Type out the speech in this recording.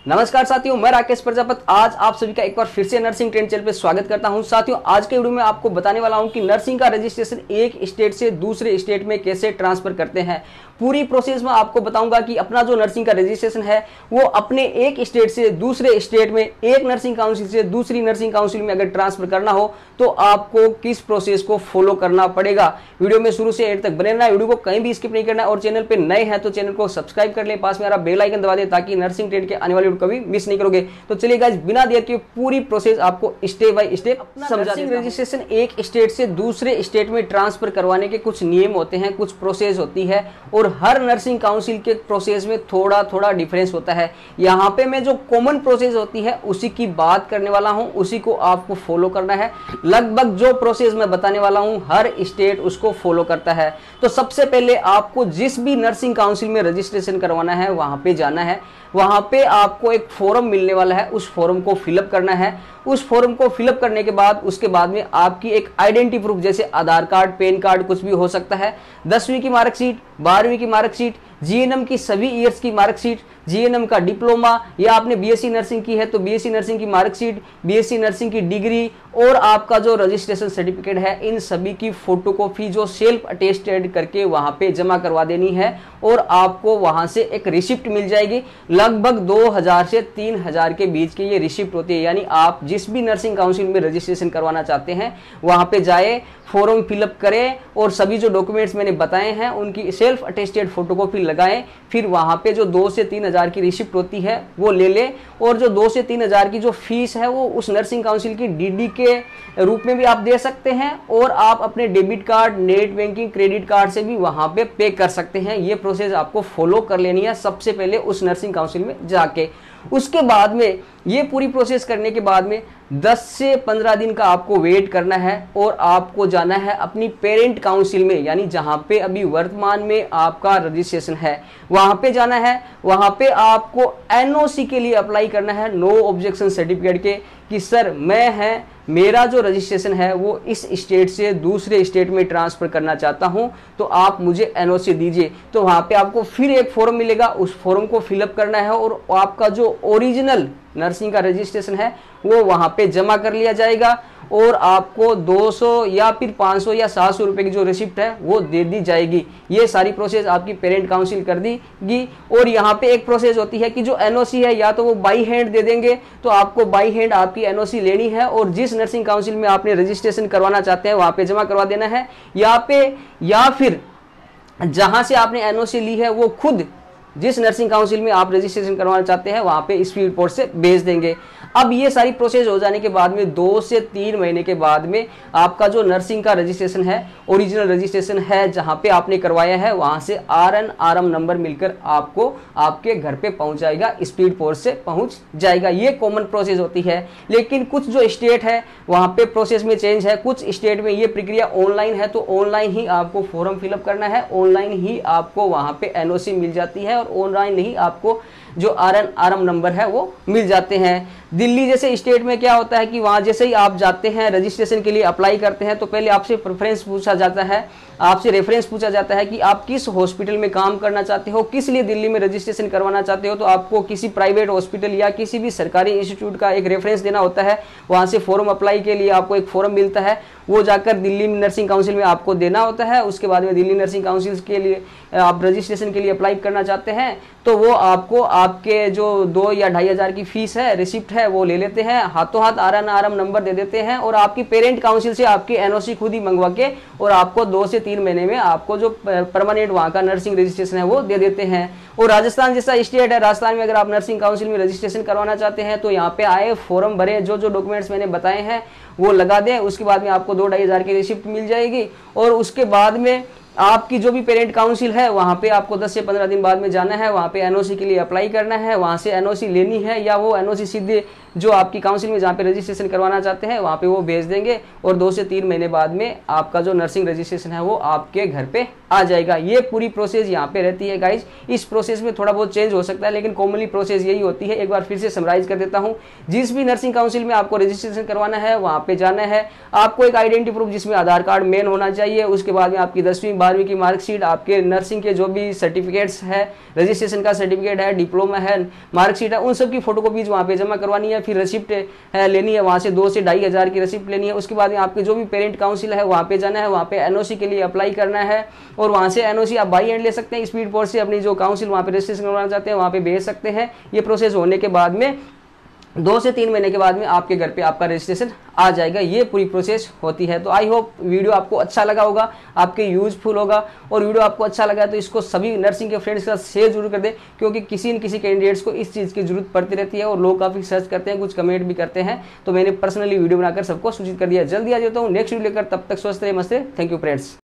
नमस्कार साथियों, मैं राकेश प्रजापत आज आप सभी का एक बार फिर से नर्सिंग ट्रेंड चैनल पे स्वागत करता हूं। साथियों, आज के वीडियो में आपको बताने वाला हूं कि नर्सिंग का रजिस्ट्रेशन एक स्टेट से दूसरे स्टेट में कैसे ट्रांसफर करते हैं। पूरी प्रोसेस में आपको बताऊंगा कि अपना जो नर्सिंग का रजिस्ट्रेशन है वो अपने एक स्टेट से दूसरे स्टेट में, एक नर्सिंग काउंसिल से दूसरी नर्सिंग काउंसिल में अगर ट्रांसफर करना हो तो आपको किस प्रोसेस को फॉलो करना पड़ेगा। वीडियो में शुरू से एंड तक बने रहना, वीडियो को कहीं भी स्किप नहीं करना और चैनल पे नए हैं तो चैनल को सब्सक्राइब कर लें, पास में आ रहा बेल आइकन दबा दें ताकि नर्सिंग ट्रेंड के आने वाले वीडियो कभी मिस नहीं करोगे। तो चलिए गाइस, बिना देर के पूरी प्रोसेस आपको स्टेप बाय स्टेप समझा देता हूं। रजिस्ट्रेशन एक स्टेट से दूसरे स्टेट में ट्रांसफर करवाने के कुछ नियम होते हैं, कुछ प्रोसेस होती है और हर नर्सिंग काउंसिल के प्रोसेस में थोड़ा थोड़ा डिफरेंस होता है। यहाँ पे मैं जो कॉमन प्रोसेस होती है उसी की बात करने वाला हूँ, उसी को आपको फॉलो करना है। लगभग जो प्रोसेस मैं बताने वाला हूँ हर स्टेट उसको फॉलो करता है। तो सबसे पहले आपको जिस भी नर्सिंग काउंसिल में रजिस्ट्रेशन करवाना है वहां पे जाना है। वहां पे आपको एक फॉर्म मिलने वाला है, उस फॉर्म को फिलअप करना है। उस फॉर्म को फिलअप करने के बाद उसके बाद में आपकी एक आइडेंटिटी प्रूफ जैसे आधार कार्ड, पैन कार्ड कुछ भी हो सकता है, 10वीं की मार्कशीट, 12वीं की मार्कशीट, जीएनएम की सभी ईयर्स की मार्कशीट, जीएनएम का डिप्लोमा या आपने बीएससी नर्सिंग की है तो बीएससी नर्सिंग की मार्कशीट, बीएससी नर्सिंग की डिग्री और आपका जो रजिस्ट्रेशन सर्टिफिकेट है, इन सभी की फोटोकॉपी जो सेल्फ अटेस्टेड करके वहां पे जमा करवा देनी है और आपको वहां से एक रिसिप्ट मिल जाएगी। लगभग 2000 से 3000 के बीच की ये रिसिप्ट होती है। यानी आप जिस भी नर्सिंग काउंसिल में रजिस्ट्रेशन करवाना चाहते हैं वहां पे जाए, फॉर्म फिलअप करें और सभी जो डॉक्यूमेंट्स मैंने बताए हैं उनकी सेल्फ अटेस्टेड फोटोकॉपी लगाएं। फिर वहां पे जो 2 से 3000 की रिसिप्ट होती है वो ले लें और जो 2 से 3000 की जो फीस है वो उस नर्सिंग काउंसिल की डीडी के रूप में भी आप दे सकते हैं और आप अपने debit card, net banking, credit card से भी वहां पे पे कर सकते हैं। ये प्रोसेस आपको फॉलो कर लेनी है सबसे पहले उस नर्सिंग काउंसिल में जाके। उसके बाद में ये पूरी प्रोसेस करने के बाद में 10 से 15 दिन का आपको वेट करना है और आपको जाना है अपनी पेरेंट काउंसिल में, यानी जहां पे अभी वर्तमान में आपका रजिस्ट्रेशन है वहां पे जाना है। वहां पे आपको एनओसी के लिए अप्लाई करना है, नो ऑब्जेक्शन सर्टिफिकेट के, कि सर मेरा जो रजिस्ट्रेशन है वो इस स्टेट से दूसरे स्टेट में ट्रांसफर करना चाहता हूं तो आप मुझे एनओसी दीजिए। तो वहां पे आपको फिर एक फॉर्म मिलेगा, उस फॉर्म को फिलअप करना है और आपका जो ओरिजिनल नर्सिंग का रजिस्ट्रेशन है वो वहां पे जमा कर लिया जाएगा और आपको 200 या फिर 500 या 700 रुपए की जो रिसिप्ट है वो दे दी जाएगी। ये सारी प्रोसेस आपकी पेरेंट काउंसिल कर देगी। और यहाँ पे एक प्रोसेस होती है कि जो एनओसी है या तो वो बाई हैंड दे देंगे, तो आपको बाई हैंड आपकी एनओसी लेनी है और जिस नर्सिंग काउंसिल में आपने रजिस्ट्रेशन करवाना चाहते हैं वहां पे जमा करवा देना है। या फिर जहां से आपने एनओसी ली है वो खुद जिस नर्सिंग काउंसिल में आप रजिस्ट्रेशन करवाना चाहते हैं वहां पे स्पीड पोस्ट से भेज देंगे। अब ये सारी प्रोसेस हो जाने के बाद में 2 से 3 महीने के बाद में आपका जो नर्सिंग का रजिस्ट्रेशन है, ओरिजिनल रजिस्ट्रेशन है जहां पे आपने करवाया है, वहां से आरएम नंबर मिलकर आपको आपके घर पे पहुंच जाएगा, स्पीड पोस्ट से पहुंच जाएगा। ये कॉमन प्रोसेस होती है। लेकिन कुछ जो स्टेट है वहां पे प्रोसेस में चेंज है, कुछ स्टेट में ये प्रक्रिया ऑनलाइन है तो ऑनलाइन ही आपको फॉर्म फिलअप करना है, ऑनलाइन ही आपको वहां पे एनओसी मिल जाती है और ऑनलाइन ही आपको जो आरएम नंबर है वो मिल जाते हैं। दिल्ली जैसे स्टेट में क्या होता है कि वहां जैसे ही आप जाते हैं रजिस्ट्रेशन के लिए अप्लाई करते हैं तो पहले आपसे प्रेफरेंस पूछा जाता है, आपसे रेफरेंस पूछा जाता है कि आप किस हॉस्पिटल में काम करना चाहते हो, किस लिए दिल्ली में रजिस्ट्रेशन करवाना चाहते हो। तो आपको किसी प्राइवेट हॉस्पिटल या किसी भी सरकारी इंस्टीट्यूट का एक रेफरेंस देना होता है। वहां से फॉर्म अप्लाई के लिए आपको एक फॉर्म मिलता है, वो जाकर दिल्ली नर्सिंग काउंसिल में आपको देना होता है। उसके बाद में दिल्ली नर्सिंग काउंसिल के लिए आप रजिस्ट्रेशन के लिए अप्लाई करना चाहते हैं तो वो आपको आपके जो 2 या 2500 की फीस है, रिसिप्ट है, वो ले लेते हैं, हाथों हाथ आरएम नंबर दे देते हैं और आपकी पेरेंट काउंसिल से आपकी एनओसी खुद ही मंगवा के और आपको 2 से 3 महीने में आपको जो परमानेंट वहां का नर्सिंग रजिस्ट्रेशन है वो दे देते हैं। और राजस्थान जैसा स्टेट है, राजस्थान में अगर आप नर्सिंग काउंसिल में रजिस्ट्रेशन करवाना चाहते हैं तो यहाँ पे आए, फॉर्म भरे, जो डॉक्यूमेंट्स मैंने बताए हैं वो लगा दें। उसके बाद में आपको 2-2500 की रिसिप्ट मिल जाएगी और उसके बाद में आपकी जो भी पेरेंट काउंसिल है वहां पे आपको 10 से 15 दिन बाद में जाना है, वहां पे एनओसी के लिए अप्लाई करना है, वहां से एनओसी लेनी है या वो एनओसी सीधे जो आपकी काउंसिल में जहाँ पे रजिस्ट्रेशन करवाना चाहते हैं वहां पे वो भेज देंगे और 2 से 3 महीने बाद में आपका जो नर्सिंग रजिस्ट्रेशन है वो आपके घर पे आ जाएगा। ये पूरी प्रोसेस यहाँ पे रहती है गाइज। इस प्रोसेस में थोड़ा बहुत चेंज हो सकता है, लेकिन कॉमनली प्रोसेस यही होती है। एक बार फिर से समराइज कर देता हूँ। जिस भी नर्सिंग काउंसिल में आपको रजिस्ट्रेशन करवाना है वहाँ पे जाना है। आपको एक आइडेंटिटी प्रूफ जिसमें आधार कार्ड मेन होना चाहिए, उसके बाद में आपकी 10वीं 12वीं की मार्कशीट, आपके नर्सिंग के जो भी सर्टिफिकेट्स है, रजिस्ट्रेशन का सर्टिफिकेट है, डिप्लोमा है, मार्कशीट है, उन सब की फोटोकॉपीज वहाँ पे जमा करवानी है। फिर रिसिप्ट है लेनी है, वहाँ से 2 से 2,500 की रिसिप्ट लेनी है। उसके बाद में आपके जो भी पेरेंट काउंसिल है वहाँ पे जाना है, वहाँ पे एनओसी के लिए अप्लाई करना है और वहाँ से एनओसी आप बाई हैंड ले सकते हैं। स्पीड पोस्ट से अपनी जो काउंसिल वहाँ पे रजिस्ट्रेशन करवाना चाहते हैं वहाँ पे भेज सकते हैं। ये प्रोसेस होने के बाद में 2 से 3 महीने के बाद में आपके घर पे आपका रजिस्ट्रेशन आ जाएगा। ये पूरी प्रोसेस होती है। तो आई होप वीडियो आपको अच्छा लगा होगा, आपके यूजफुल होगा। और वीडियो आपको अच्छा लगा तो इसको सभी नर्सिंग के फ्रेंड्स के साथ शेयर जरूर कर दें, क्योंकि किसी न किसी कैंडिडेट्स को इस चीज़ की जरूरत पड़ती रहती है और लोग काफ़ी सर्च करते हैं, कुछ कमेंट भी करते हैं। तो मैंने पर्सनली वीडियो बनाकर सबको सूचित कर दिया। जल्दी आ जाता हूँ नेक्स्ट वीडियो लेकर, तब तक स्वस्थ रहे, मस्त रहे। Thank you friends.